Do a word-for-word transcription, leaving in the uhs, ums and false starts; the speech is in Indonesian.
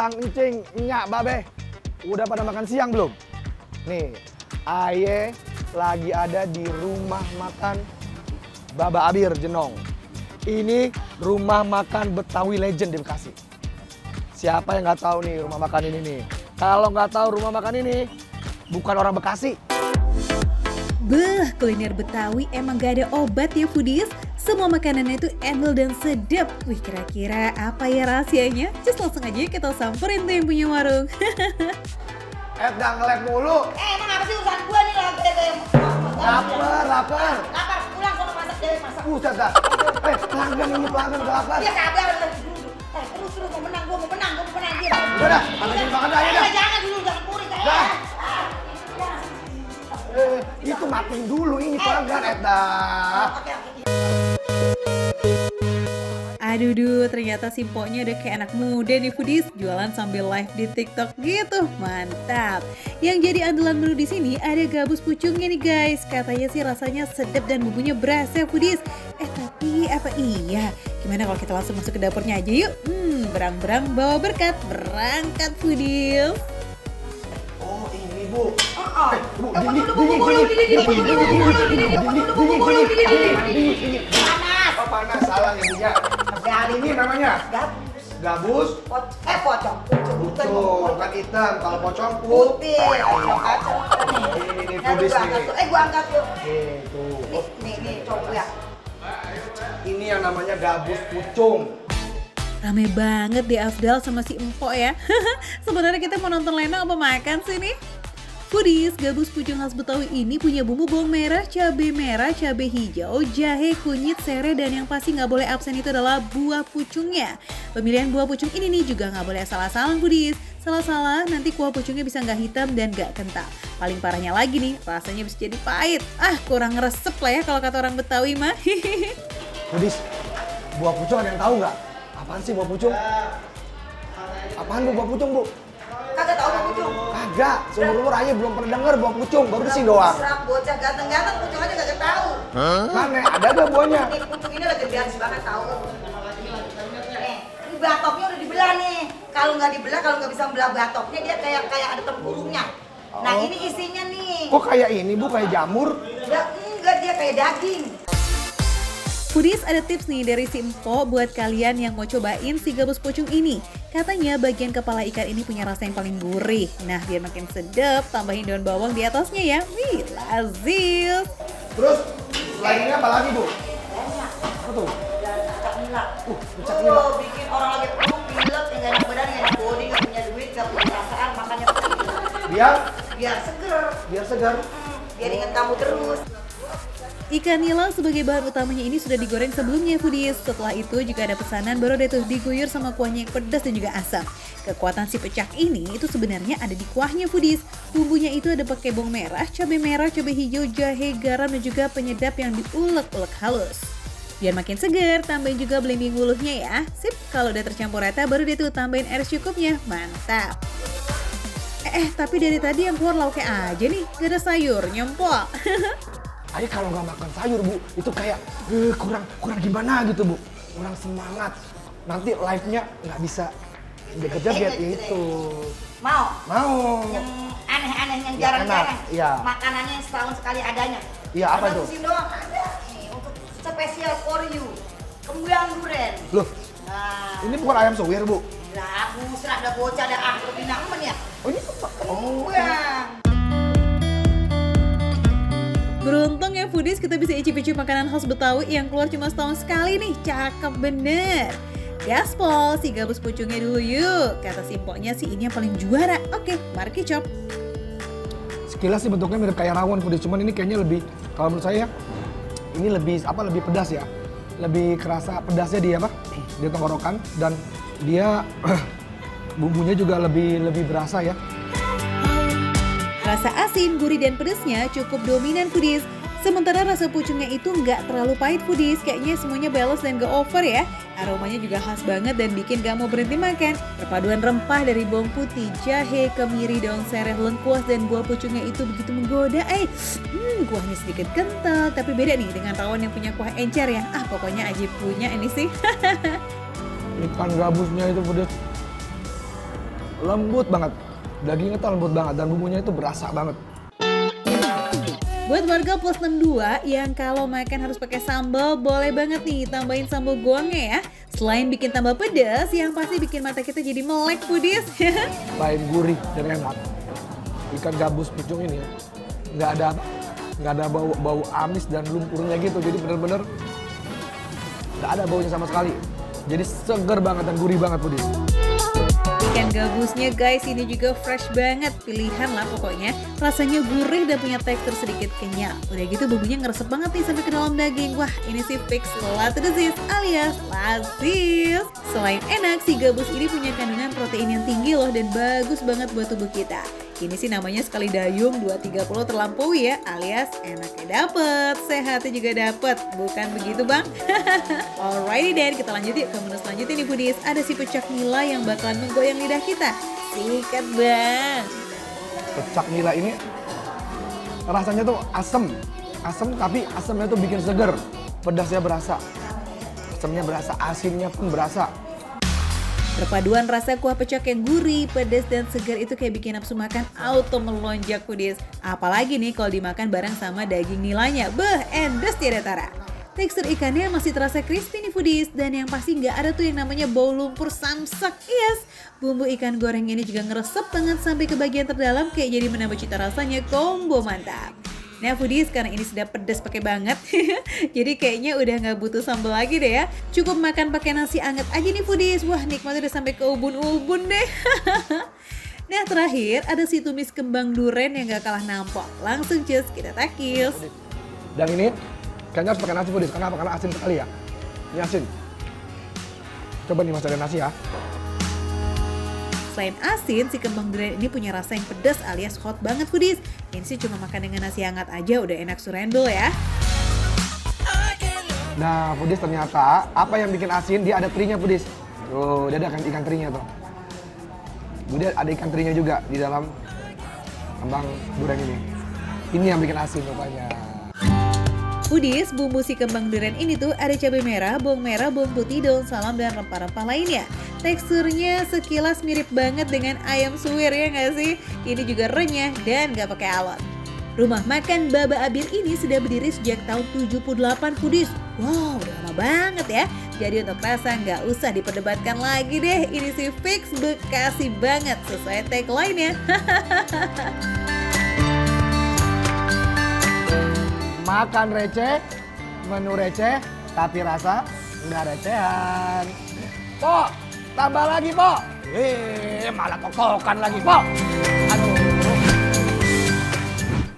Bang Encing, Nyak, Babe, udah pada makan siang belum? Nih, Aye lagi ada di rumah makan Baba Abir Jenong. Ini rumah makan Betawi Legend di Bekasi. Siapa yang nggak tahu nih rumah makan ini nih? Kalau nggak tahu rumah makan ini, bukan orang Bekasi. Beuh, kuliner Betawi emang gak ada obat ya foodies. Semua makanannya itu endul dan sedap. Wih, kira-kira apa ya rahasianya? Just langsung aja kita samperin tuh yang punya warung. Eh, udah nge-lag mulu. Eh, emang apa sih urusan gua nih lah? Lapar, lapar. Lapar, pulang sono masak dewe masak. Buset dah. Eh, pelanggan ini pelanggan udah lapar. Ya sabar lagi dulu. Eh, terus terus mau menang, gua mau menang, gua mau menang dia. Udah dah, makan makan dah ya dah. Eh, jangan dulu, jangan kurik ya. Dah. Eh, itu matiin dulu ini pelanggan, Edda. Oke, oke. Aduh duh, ternyata si Mpoknya udah kayak anak muda nih foodies, jualan sambil live di TikTok gitu. Mantap. Yang jadi andalan menu di sini ada gabus pucungnya nih guys. Katanya sih rasanya sedap dan bumbunya berasa foodies. Eh tapi apa iya? Gimana kalau kita langsung masuk ke dapurnya aja yuk? Hmm, berang-berang bawa berkat. Berangkat foodies. Oh, ini Bu. Oh, Eh, Bu, Tunggu dingin, dulu, dingin, bubuk dingin, dulu, dingin, dingin, dingin, bubuk dulu, dingin, dingin, dingin, bubuk dingin, dulu, dingin, dingin, dingin, dingin. dingin, dingin. Panas. Oh, panas, salah ya, Bu ya. Kali Ini namanya gabus. gabus Poc- eh pocong. pucung, kan hitam. Kalau pocong Putih. putih. Pocong kacang. Ini, ini, Nah, foodies gua angkat nih. tuh. Eh, gua angkat yuk. Gitu. Nih, nih, nih, coba ya. Ini yang namanya gabus pucung. Rame banget di Afdal sama si Empok ya. Sebenarnya kita mau nonton Lena apa makan sih nih? Foodies, gabus pucung khas Betawi ini punya bumbu bawang merah, cabai merah, cabai hijau, jahe, kunyit, serai, dan yang pasti nggak boleh absen itu adalah buah pucungnya. Pemilihan buah pucung ini nih juga nggak boleh salah-salah foodies. Salah-salah nanti kuah pucungnya bisa nggak hitam dan nggak kental. Paling parahnya lagi nih, rasanya bisa jadi pahit. Ah, kurang ngeresep lah ya kalau kata orang Betawi mah. Foodies, buah pucung ada yang tahu nggak? Apaan sih buah pucung? Apaan Bu buah pucung, Bu? Kagak tahu mau pucung. Kagak, seumur-umur aja belum pernah denger buah pucung, baru kesini doang. Serap bocah ganteng-ganteng pucung aja kagak tahu. Mana? Ada gak buahnya? Ini pucung ini lagi garis banget tahu. Nih, ini batoknya udah dibelah nih. Kalau nggak dibelah, kalau nggak bisa belah batoknya dia kayak kayak ada tempurungnya. Nah, Oh. ini isinya nih. Kok kayak ini Bu, kayak jamur? Ya, enggak, dia kayak daging. Foodies, ada tips nih dari si Empok buat kalian yang mau cobain si gabus pucung ini. Katanya bagian kepala ikan ini punya rasa yang paling gurih. Nah, biar makin sedap, tambahin daun bawang di atasnya ya. Wih, lazis. Terus, lainnya apa lagi Bu? Banyak. Apa tuh? Dan cacak nila. Uh, cacak nila. Oh, bikin orang lagi perut, pilek, yang gak enak badan, yang enak body, gak punya duit, gak punya perasaan, makannya Biar? biar seger. Biar segar. Hmm, biar ingat kamu terus. Ikan nila sebagai bahan utamanya ini sudah digoreng sebelumnya foodies. Setelah itu juga ada pesanan baru deh tuh diguyur sama kuahnya yang pedas dan juga asam. Kekuatan si pecak ini itu sebenarnya ada di kuahnya foodies. Bumbunya itu ada pakai bawang merah, cabai merah, cabai hijau, jahe, garam, dan juga penyedap yang diulek-ulek halus. Biar makin segar, tambahin juga belimbing wuluhnya ya. Sip, kalau udah tercampur rata baru deh tuh tambahin air secukupnya. Mantap. Eh, eh, tapi dari tadi yang keluar lauknya aja nih, gak ada sayurnya, Mpok. Ayo kalau nggak makan sayur Bu, itu kayak eh, kurang kurang gimana gitu Bu, kurang semangat. Nanti live-nya nggak bisa joget-joget itu. Mau? Mau. Yang aneh-aneh, yang Ya, jarang-jarang. enak, iya. Makanannya setahun sekali adanya. Iya, apa Karena tuh? di sini doang ada nih untuk spesial for you. Kembang duren. Loh, Nah, ini bukan ayam suwir Bu? lah busra ada bocah ada ah lebih nemen ya. Oh ini apa? Oh. Kembang. Beruntung ya foodies kita bisa icip-icip makanan khas Betawi yang keluar cuma setahun sekali nih. Cakep bener. Gaspol, si gabus pucungnya dulu yuk. Kata si Mpoknya sih ini yang paling juara. Oke, mari kicop. Sekilas sih bentuknya mirip kayak rawon foodies, cuman ini kayaknya lebih, kalau menurut saya ini lebih apa lebih pedas ya. Lebih kerasa pedasnya di apa? Di tenggorokan, dan dia bumbunya juga lebih lebih berasa ya. Rasa asin, gurih, dan pedasnya cukup dominan foodies. Sementara rasa pucungnya itu nggak terlalu pahit foodies. Kayaknya semuanya balance dan gak over ya. Aromanya juga khas banget dan bikin gak mau berhenti makan. Perpaduan rempah dari bawang putih, jahe, kemiri, daun serai, lengkuas, dan buah pucungnya itu begitu menggoda. Eh, hmm, kuahnya sedikit kental, tapi beda nih dengan rawon yang punya kuah encer ya. Ah, pokoknya Ajib punya ini sih. Ikan gabusnya itu foodies. lembut banget. Dagingnya tuh lembut banget dan bumbunya itu berasa banget. Buat warga plus enam puluh dua yang kalau makan harus pakai sambal, boleh banget nih tambahin sambal goangnya ya. Selain bikin tambah pedas, yang pasti bikin mata kita jadi melek foodies. Selain gurih dan enak, ikan gabus pucung ini nggak ada nggak ada bau bau amis dan lumpurnya gitu. Jadi bener-bener nggak ada baunya sama sekali. Jadi seger banget dan gurih banget foodies. Ikan gabusnya guys ini juga fresh banget, pilihan lah pokoknya. Rasanya gurih dan punya tekstur sedikit kenyal. Udah gitu bumbunya ngeresep banget nih sampai ke dalam daging. Wah ini sih fix latedizis alias lasis. Selain enak, si gabus ini punya kandungan protein yang tinggi loh dan bagus banget buat tubuh kita. Ini sih namanya sekali dayung dua tiga puluh terlampaui ya, alias enaknya dapet, sehatnya juga dapet. Bukan begitu bang? Alrighty then, kita lanjut yuk ke menu selanjutnya nih foodies. Ada si pecak nila yang bakalan menggoyang lidah kita. Sikat bang. Pecak nila ini rasanya tuh asem. Asem tapi asemnya tuh bikin seger. Pedasnya berasa. Asemnya berasa, asinnya pun berasa. Perpaduan rasa kuah pecak yang gurih, pedas, dan segar itu kayak bikin nafsu makan auto melonjak foodies. Apalagi nih kalau dimakan bareng sama daging nilanya. Beh, endes tiada tara. Tekstur ikannya masih terasa crispy nih foodies. Dan yang pasti nggak ada tuh yang namanya bau lumpur samsak. Yes, bumbu ikan goreng ini juga ngeresep banget sampai ke bagian terdalam kayak jadi menambah cita rasanya combo mantap. Nah foodies, karena ini sudah pedas pakai banget, jadi kayaknya udah nggak butuh sambal lagi deh ya. Cukup makan pakai nasi anget aja nih foodies. Wah nikmatnya udah sampai ke ubun-ubun deh. Nah terakhir ada si tumis kembang duren yang gak kalah nampol. Langsung cus kita takis. Dan ini kayaknya harus pakai nasi foodies. Kenapa? Karena asin sekali ya. Ini asin. Coba nih mas ada nasi ya. Selain asin, si kembang duren ini punya rasa yang pedas alias hot banget foodies. Ini sih cuma makan dengan nasi hangat aja udah enak surendul ya. Nah foodies, ternyata apa yang bikin asin dia ada terinya foodies. Tuh dia ada ikan, ikan terinya tuh. Kemudian ada ikan terinya juga di dalam kembang duren ini. Ini yang bikin asin rupanya. Foodies, bumbu si kembang duren ini tuh ada cabai merah, bawang merah, bawang putih, daun salam, dan rempah-rempah lainnya. Teksturnya sekilas mirip banget dengan ayam suwir ya nggak sih? Ini juga renyah dan nggak pakai alot. Rumah makan Baba Abir ini sudah berdiri sejak tahun tujuh puluh delapan foodies. Wow, udah lama banget ya. Jadi untuk rasa nggak usah diperdebatkan lagi deh. Ini sih fix Bekasi banget sesuai tagline-nya. Makan receh, menu receh, tapi rasa nggak recehan. Po, tambah lagi po. Eh, malah tokokan lagi po. Aduh.